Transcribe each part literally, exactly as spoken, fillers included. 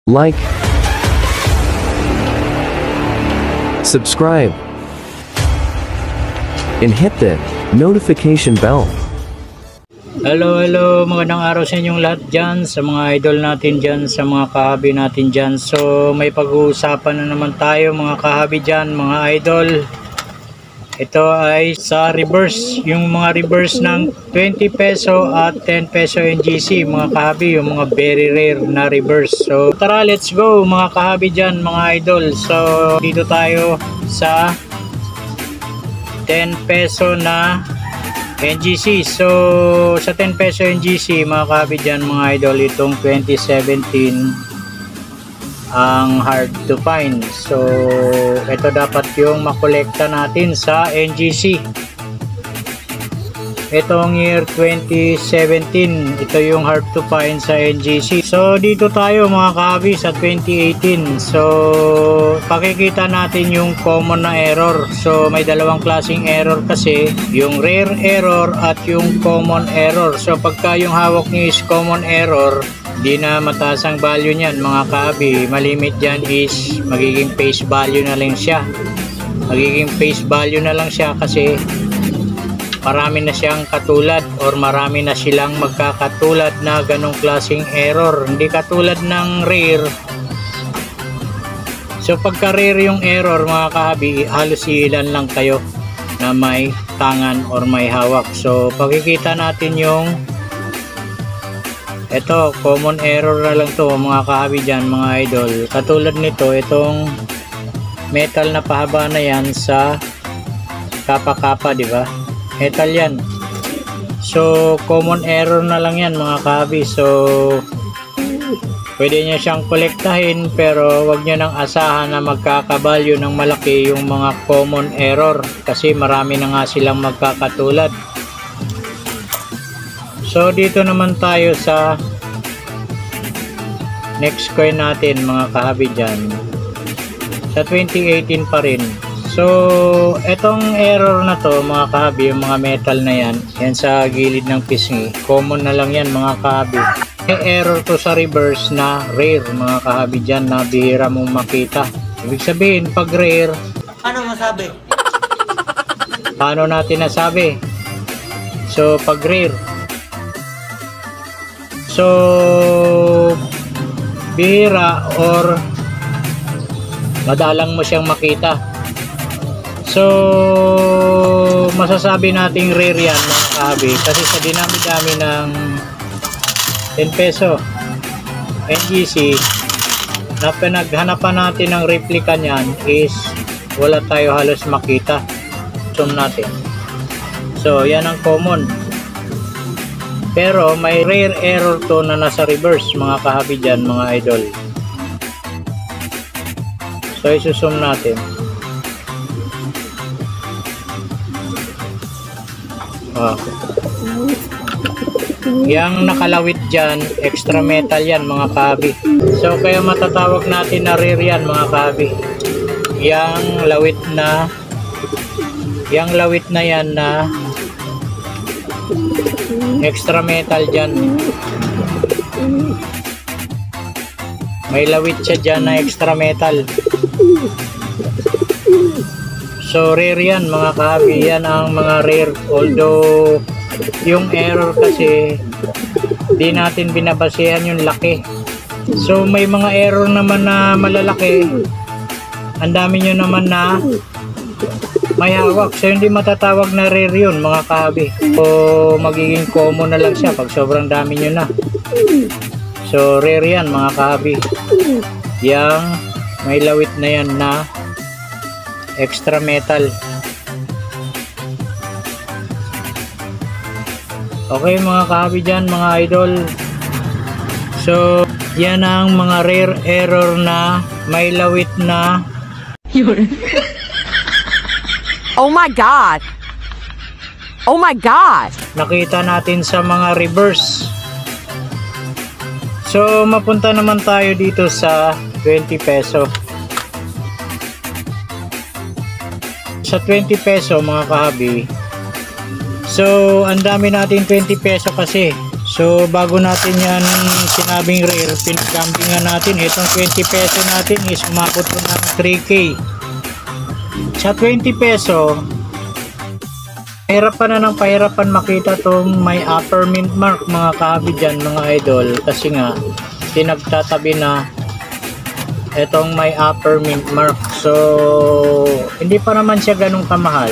like, subscribe, and hit the notification bell. Hello, hello, magandang araw sa inyong lahat dyan, sa mga idol natin dyan, sa mga kahabi natin dyan. So may pag-uusapan na naman tayo mga kahabi dyan, mga idol. Ito ay sa reverse, yung mga reverse ng twenty peso at ten peso N G C mga kahabi, yung mga very rare na reverse. So tara, let's go mga kahabi dyan, mga idol. So dito tayo sa ten peso na N G C. So sa ten peso N G C mga kahabi dyan, mga idol, itong twenty seventeen ang hard to find. So ito dapat yung makolekta natin sa N G C. Itong year twenty seventeen, ito yung hard to find sa N G C. So dito tayo mga kahabi sa twenty eighteen. So pakikita natin yung common na error. So may dalawang klaseng error kasi, yung rare error at yung common error. So pagka yung hawak niyo is common error, di na mataas ang value niyan mga kahabi. Malimit dyan is magiging face value na lang siya. Magiging face value na lang siya kasi marami na siyang katulad or marami na silang magkakatulad na ganong klaseng error. Hindi katulad ng rare. So pagka rare yung error mga kahabi, halos ilan lang kayo na may tangan or may hawak. So pakikita natin yung ito, common error na lang to mga kahabi dyan, mga idol. Katulad nito, itong metal na pahaba na yan sa kapa-kapa, di ba? Metal yan. So common error na lang yan mga kahabi. So pwede nyo siyang kolektahin, pero wag nyo nang asahan na magkakabalyo ng malaki yung mga common error kasi marami na nga silang magkakatulad. So dito naman tayo sa next coin natin mga kahabi dyan, sa twenty eighteen pa rin. So etong error na to mga kahabi, yung mga metal na yan, yan sa gilid ng pisngi, common na lang yan mga kahabi. May error to sa reverse na rare mga kahabi dyan, na bihira mong makita. Ibig sabihin pag rare, ano masabi? paano natin nasabi? So pag rare, so bihira or madalang mo siyang makita. So masasabi nating rare yan mga kahabi kasi sa dinami-dami ng ten peso N G C na pinaghanapan natin ng replica niyan is wala tayo halos makita. Zoom natin. So yan ang common. Pero may rare error to na nasa reverse mga kahabi dyan, mga idol. So isusum natin. Oh. Yang nakalawit dyan, extra metal yan mga kahabi. So kaya matatawag natin na rare yan mga kahabi. Yang lawit na yang lawit na yan na extra metal dyan, may lawit siya dyan na extra metal. So rare yan mga kahabi, yan ang mga rare. Although yung error kasi di natin binabasehan yung laki. So may mga error naman na malalaki, ang dami nyo naman na may hawak, so hindi matatawag na rare yun mga kahabi. So magiging common na lang siya pag sobrang dami nyo na. So rare yan mga kahabi, yang may lawit na yan na extra metal. Okay mga kahabi dyan, mga idol. So yan ang mga rare error na may lawit na oh my god, oh my god, nakita natin sa mga reverse. So mapunta naman tayo dito sa twenty peso. Sa twenty peso mga kahabi, so ang dami natin twenty peso kasi. So bago natin yan sinabing rare, pinagcampingan natin. Itong twenty peso natin is umabot po ng three K. Sa twenty peso, pahirapan na ng pahirapan makita tong may upper mint mark mga kahabi dyan mga idol. Kasi nga, pinagtatabi na itong may upper mint mark. So, hindi pa naman siya ganun kamahal.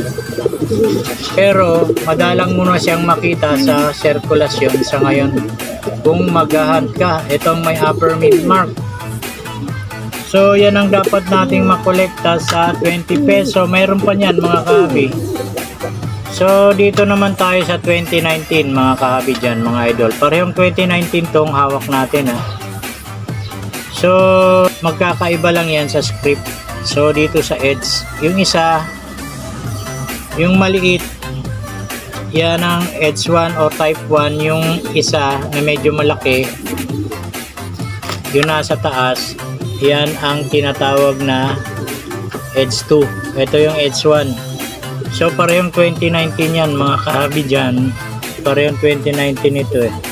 Pero, madalang muna siyang makita sa sirkulasyon sa ngayon. Kung mag-hunt ka, itong may upper mint mark. So, yan ang dapat nating makolekta sa twenty peso. Mayroon pa niyan mga kahabi. So, dito naman tayo sa twenty nineteen mga kahabi dyan mga idol. Parehong twenty nineteen tong hawak natin ha. So, magkakaiba lang yan sa script. So, dito sa edge, yung isa, yung maliit, yan ang edge one o type one. Yung isa na medyo malaki, yung nasa taas, yan ang tinatawag na edge two. Ito yung edge one. So parehong twenty nineteen yan mga kahabi dyan. Parehong twenty nineteen ito eh.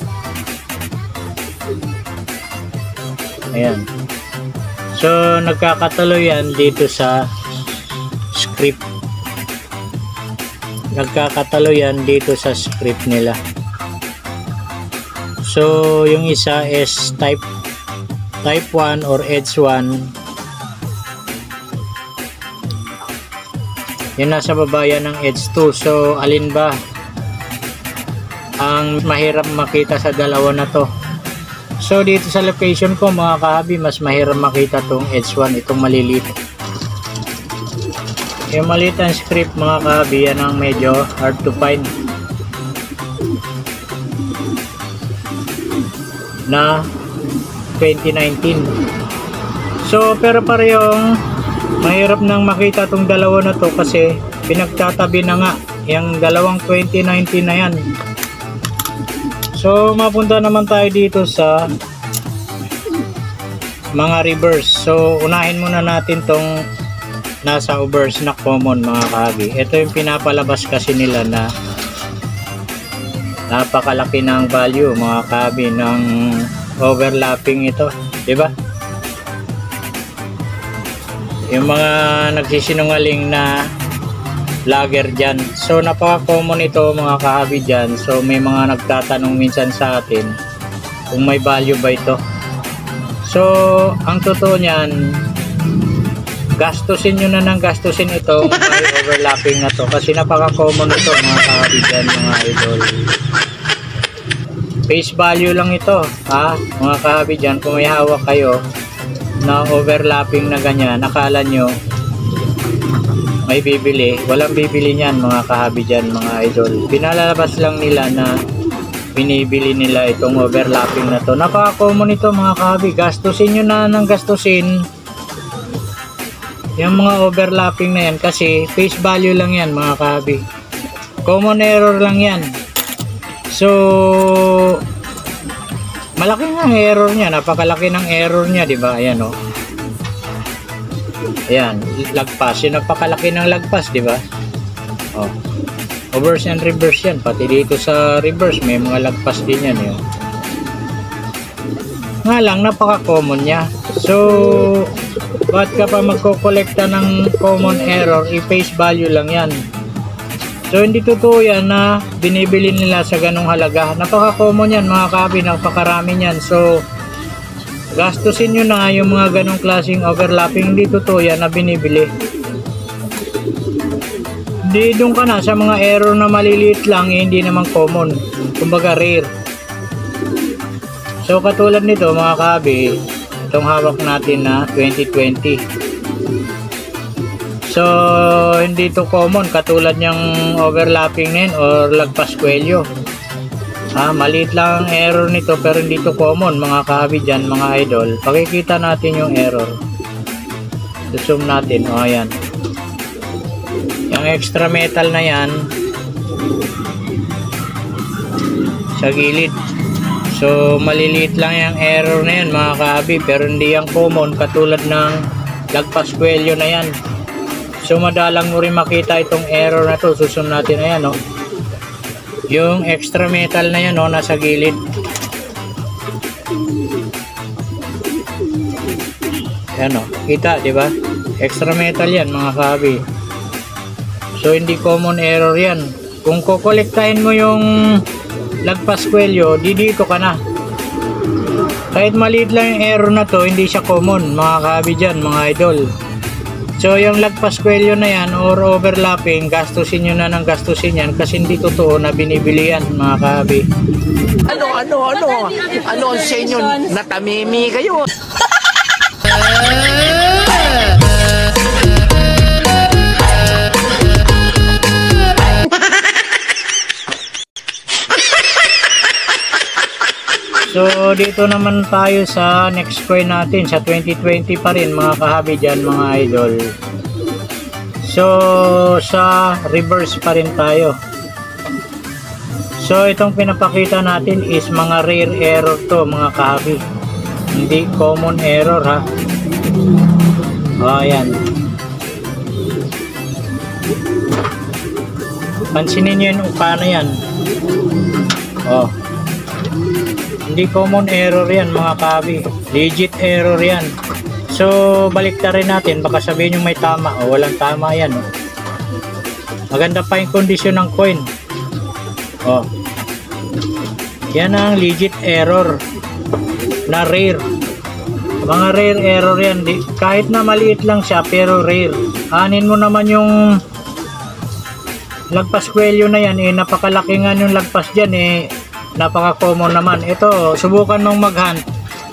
Ayan. So nagkakatalo yan dito sa script. Nagkakatalo yan dito sa script nila. So yung isa is type type one or edge one. Yung nasa baba yan ng edge two. So alin ba ang mahirap makita sa dalawa na to? So dito sa location ko mga kahabi, mas mahirap makita tong edge one, itong malilit. Yung maliit ang script mga kahabi, yan ang medyo hard to find na twenty nineteen. So pero parehong mahirap nang makita tong dalawa na to kasi pinagtatabi na nga yung dalawang twenty nineteen na yan. So mapunta naman tayo dito sa mga reverse. So unahin muna natin tong nasa obverse na common mga kahabi. Ito yung pinapalabas kasi nila na napakalaki ng value mga kahabi ng overlapping ito, di ba? Yung mga nagsisinungaling na vlogger dyan. So napaka-common ito mga kahabi dyan. So may mga nagtatanong minsan sa atin kung may value ba ito. So ang totoo niyan, gastusin nyo na ng gastusin ito may overlapping na to. Kasi napaka-common ito mga kahabi dyan mga idol. Face value lang ito ha mga kahabi dyan. Kung may hawak kayo na overlapping na ganyan, nakala nyo may bibili, walang bibili niyan mga kahabi dyan mga idol. Pinalalabas lang nila na binibili nila itong overlapping na to. Napaka-common ito mga kahabi. Gastusin nyo na ng gastusin yung mga overlapping na yan kasi face value lang yan mga kahabi. Common error lang yan. So malaki nga ang error niya, napakalaki ng error niya, di ba? Ayan oh. Ayan, lagpas, yung napakalaki ng lagpas, di ba? Oh. Reverse and reverse yan, pati dito sa reverse may mga lagpas din yan, yun. Nga lang, napaka-common niya. So, ba't ka pa magko-collecta ng common error? I-face value lang yan. So hindi totoo yan na binibili nila sa ganong halaga. Napaka-common yan mga kahabi, napakarami yan. So gastusin nyo na yung mga ganong klaseng overlapping. Hindi totoo yan na binibili. Hindi doon ka na sa mga error na maliliit lang, eh, hindi naman common. Kumbaga rare. So katulad nito mga kahabi, itong hawak natin na twenty twenty. So, hindi to common katulad niyang overlapping na yun or lagpas kwelyo. Ah, maliit lang ang error nito pero hindi to common mga kahabi dyan, mga idol. Pakikita natin yung error. Zoom natin. O, ayan. Yung extra metal na yan sa gilid. So, maliliit lang yung error na yan mga kahabi pero hindi yung common katulad ng lagpas kwelyo na yan. So madalang mo rin makita itong error na to. Susunod natin, ayan oh. Yung extra metal na yan, no, nasa gilid. Yan, o. Kita, di ba? Extra metal yan, mga kahabi. So, hindi common error yan. Kung kukolektahin mo yung lagpas kwelyo, di dito ka na. Kahit maliit lang yung error na to, hindi siya common, mga kahabi dyan, mga idol. So, yung lagpas kwelyo na yan or overlapping, gastusin nyo na ng gastusin yan kasi hindi totoo na binibili yan, mga kahabi. Ano, ano, ano? Ano ang sa inyo? Natamimi kayo. So, dito naman tayo sa next coin natin. Sa twenty twenty pa rin, mga kahabi dyan, mga idol. So, sa reverse pa rin tayo. So, itong pinapakita natin is mga rare error to, mga kahabi. Hindi common error, ha. O, ayan. Pansinin nyo yung ukana yan. O. Hindi common error yan, mga kahabi. Legit error yan. So, balik na rin natin. Baka sabihin nyo may tama. O, walang tama yan. O. Maganda pa yung kondisyon ng coin. O. Yan ang legit error na rare. Mga rare error yan. Di, kahit na maliit lang siya, pero rare. Anin mo naman yung lagpas kwelyo na yan. Eh, napakalaki nga yung lagpas dyan. Eh, napaka-common naman. Ito, subukan mong mag-hunt.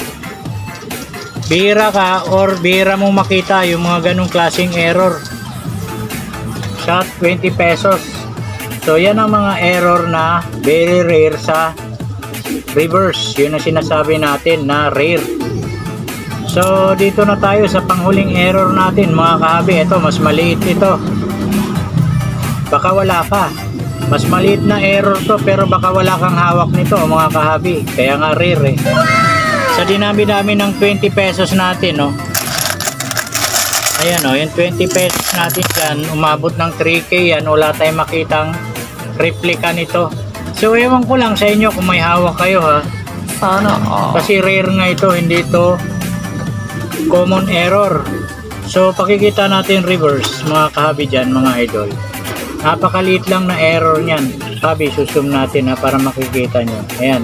Bihira ka or bihira mong makita yung mga ganong klaseng error sa twenty pesos. So, yan ang mga error na very rare sa reverse. Yun ang sinasabi natin na rare. So, dito na tayo sa panghuling error natin, mga kahabi. Ito, mas maliit ito. Baka wala ka. Mas maliit na error to pero baka wala kang hawak nito, mga kahabi. Kaya nga rare eh. Sa dinami-dami ng twenty pesos natin, no. Ayan, no, yung twenty pesos natin dyan, umabot ng three K yan. Wala tayong makitang replica nito. So, ewan ko lang sa inyo kung may hawak kayo, ha. Sana, oh. Kasi rare nga ito, hindi ito common error. So, pakikita natin reverse, mga kahabi dyan, mga idol. Napakaliit lang na error niyan. Sabi, susum natin, ha, para makikita nyo. Ayan.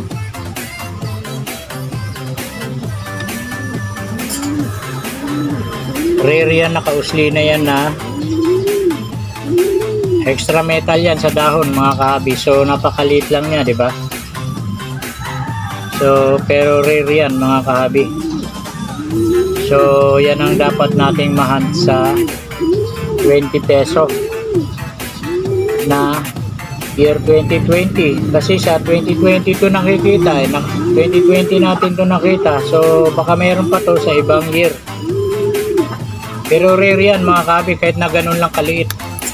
Rare yan, nakausli na yan na extra metal yan sa dahon, mga kahabi. So, napakaliit lang niya, di ba? So, pero rare yan, mga kahabi. So, yan ang dapat nating mahunt sa twenty peso na year twenty twenty. Kasi sa twenty twenty to nakikita eh. twenty twenty natin to nakita. So, baka mayroon pa to sa ibang year. Pero rare yan, mga kahabi, kahit na ganun lang kaliit.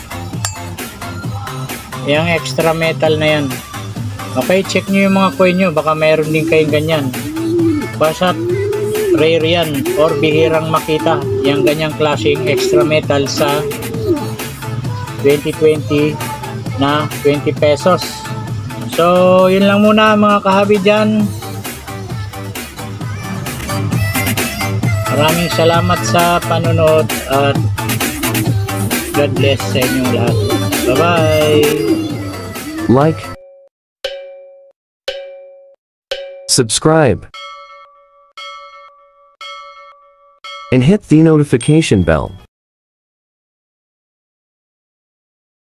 Yung extra metal na yan. Okay, check nyo yung mga coin nyo. Baka mayroon din kayong ganyan. Basta rare yan or bihirang makita yung ganyang klaseng extra metal sa twenty twenty na twenty pesos. So, yun lang muna, mga kahabi dyan. Maraming salamat sa panonood at God bless sa inyong lahat. Bye-bye! Like, subscribe, and hit the notification bell.